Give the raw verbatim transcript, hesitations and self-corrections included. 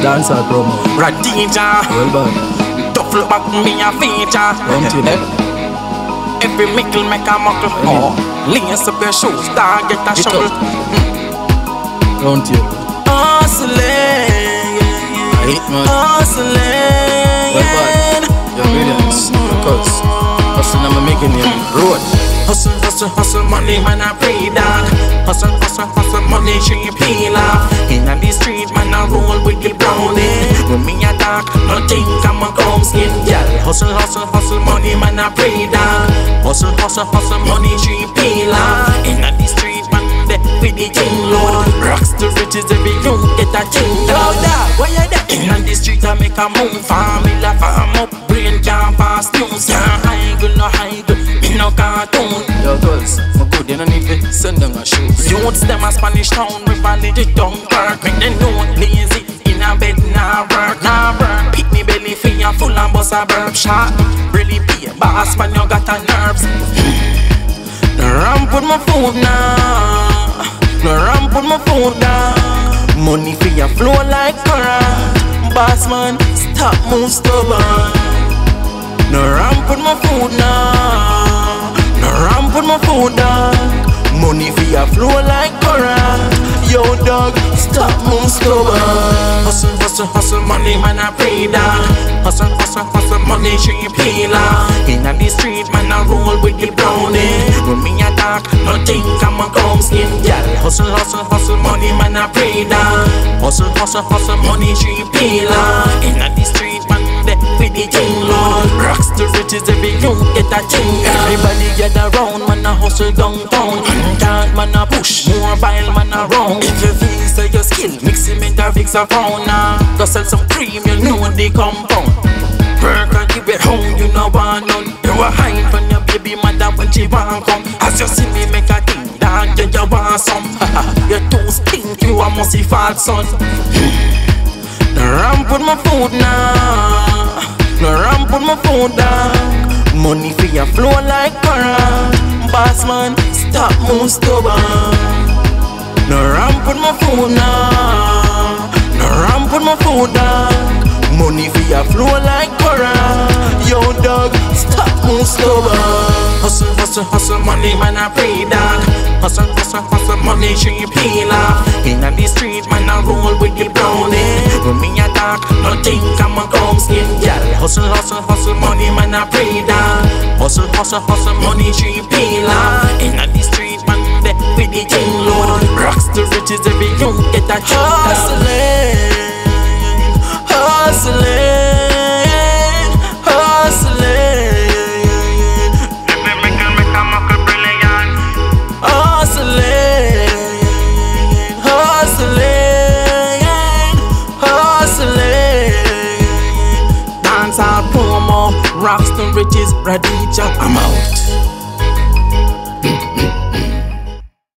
Dancehall promo. Radijah. Well bad. Duffel back me a feature. Don't you know? Every mickle make a muckle. Oh, lace up your shoes, dog get a Get shovel. Don't you? Hustling, I hate man. hustling. Well bad. Your brilliance. Because hustling I'm making you road. Hustle, hustle, hustle, money, man, I pray that. Hustle, hustle, hustle, money, she peel off. In the street, man, I roll with the brownie. When me a dark, nothing come a come skin, girl. Hustle, hustle, hustle, money, man, I pray that. Hustle, hustle, hustle, money, she peel off. In the street, man, they with the king load. Rocks to riches, every you get a king dog. Why you there? In the street, I make a move, family, farm up, brain can't pass news. Can't hide, no hide, me no cartoon. Yo girls, for good, you don't need to send them a shoes. Youths them a Spanish town, we valid it Dunkirk. Make them know lazy, in a bed, nah work, nah work. Pick me belly for you, full and bust a burp shot. Really be a boss, man, you got a nerves. No ramp with my food now, no ramp with my food now. Money for you flow like current. Boss man, stop move stubborn. No ramp with my food now, no ramp with my food dog. Money for your flow like current. Yo dog, stop move stubborn. Hustle, hustle, hustle, money man I pray that. Hustle, hustle, hustle, money she peel off. In the street man I roll with the brownie. When me a dark, nothing come a come skin, girl. Hustle, hustle, hustle, money man I pray that. Hustle, hustle, hustle, money she peel off. In the street man they with the king lord. Rocks to riches, every you get a king. Everybody get around, man a hustle downtown. Can't man a push, more bile man a round. If you feel say your skill, mix cement or fix a fauna. Go sell some cream, you know the compound. Work and give it home, you know want none. You a hide from your baby mother when she want come. As you see me make a thing, dog, you, you want some. You too stink, you a musty fat son. No ramp with my food now, no ramp with my food dog. Money for your flow like current. Boss man, stop move stubborn. No ramp with my food now, no ramp with my food dog. Money for your flow like current. Yo dog, stop move stubborn. Hustle, hustle, hustle, money man I pray dog. Hustle, hustle, hustle, money she peel off. In the street man I roll with the brownie. When me a dark, nothing come a come skin, girl. Hustle, hustle, hustle, money man I pray dog. Hustle, hustle, hustle, money she peel off. In the street man they with the king load. Rocks to riches, every you get a king. Hustling, hustling, hustling. Every maker make a muckle brilliant. Hustling, hustling, hustling. Dancehall promo, rocks to riches, Radijah, I'm out.